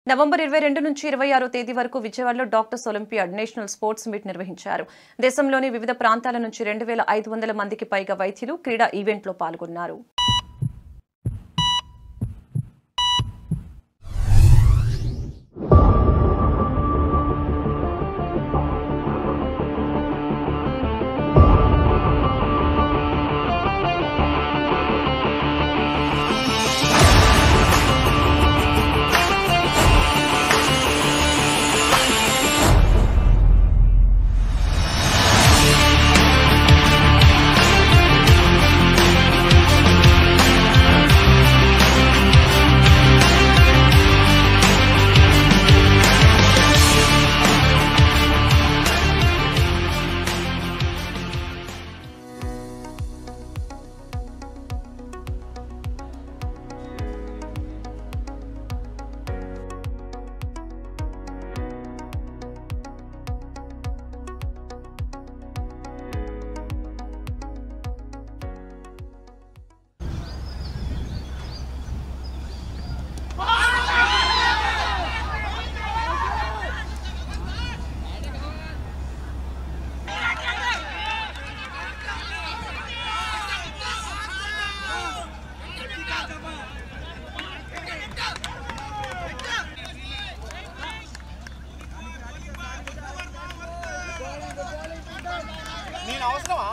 November 22 నుంచి 26వ తేదీ వరకు విజయవాడలో doctors olympiad national sports meet నిర్వహించారు. దేశంలోని వివిధ ప్రాంతాల నుంచి 2500 మందికి పైగా వైద్యులు క్రీడా ఈవెంట్లో పాల్గొన్నారు. నేను అవసరమా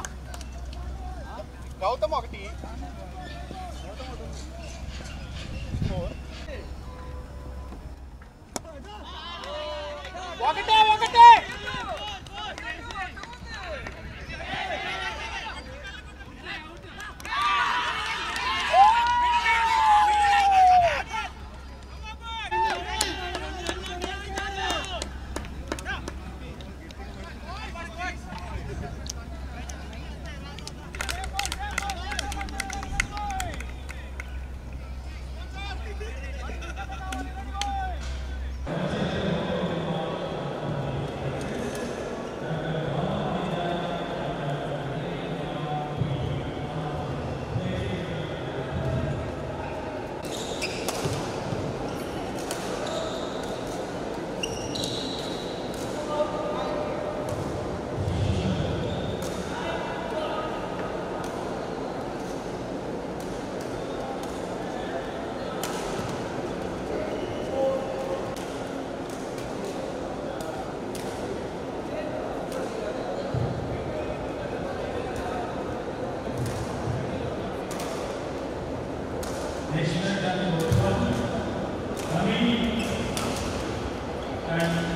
గౌతమ్ ఒకటి ఒకటే ఒకటే National Dance Workshop, Ravi and